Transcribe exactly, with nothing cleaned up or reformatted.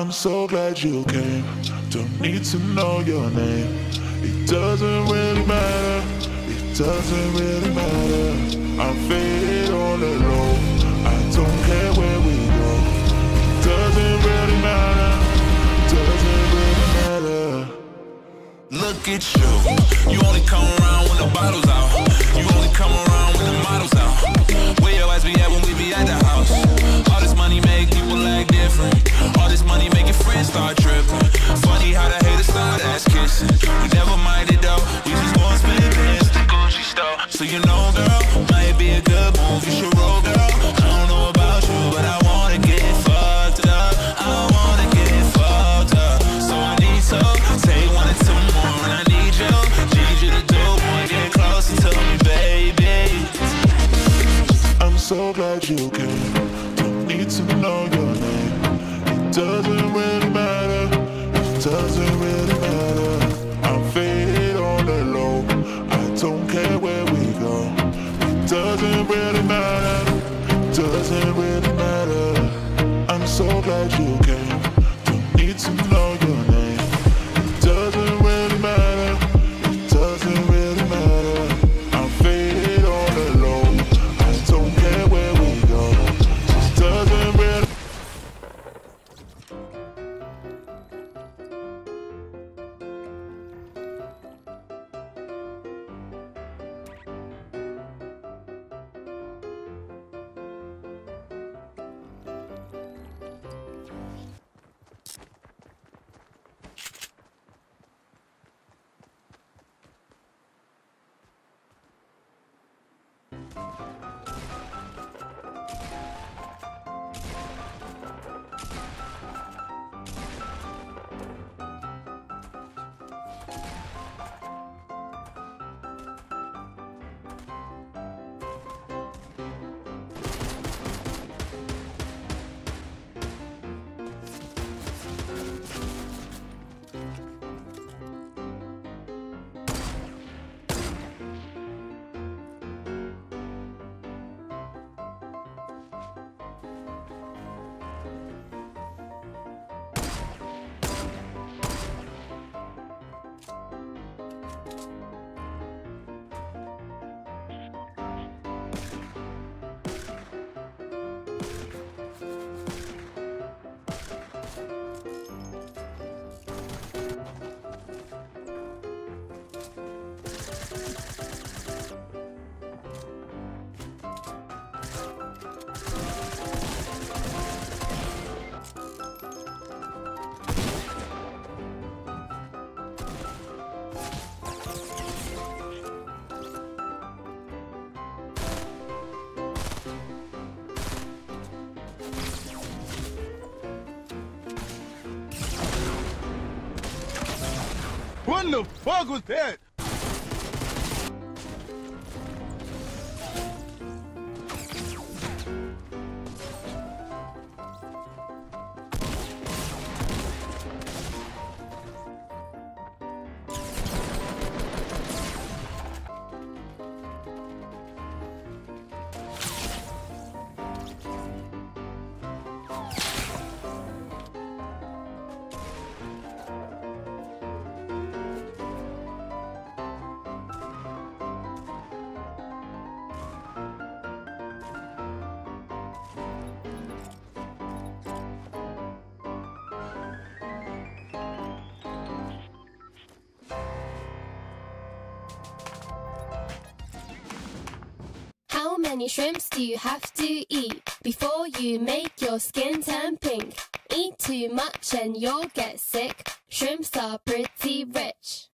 I'm so glad you came. Don't need to know your name. It doesn't really matter. It doesn't really matter. I'm faded all alone. I don't care where we go. It doesn't really matter. Doesn't really matter. Look at you. You only come around when the bottle's out. You only come around when the model's out. Where your ass be at when we be at the house? All this money make people act different. All this money make your friends start tripping. Funny how the haters start ass kissing. We never minded though. We just gon' spend bands at the Gucci store. So you know, girl, might be a good move. You should roll, girl. I don't know about you, but I wanna get fucked up. I wanna get fucked up. So I need to take one or two more, and I need you, need you to do more. Get closer to me, baby. I'm so glad you came. Don't need to know your name. It doesn't really matter. It doesn't really matter. I'm faded all alone. I don't care where we go. It doesn't really matter. It doesn't really matter. I'm so glad you came. Don't need to know your name. It doesn't really matter. It doesn't really matter. I'm faded all alone. I don't care where we go. It doesn't really. What the fuck was that? How many shrimps do you have to eat before you make your skin turn pink? Eat too much and you'll get sick. Shrimps are pretty rich.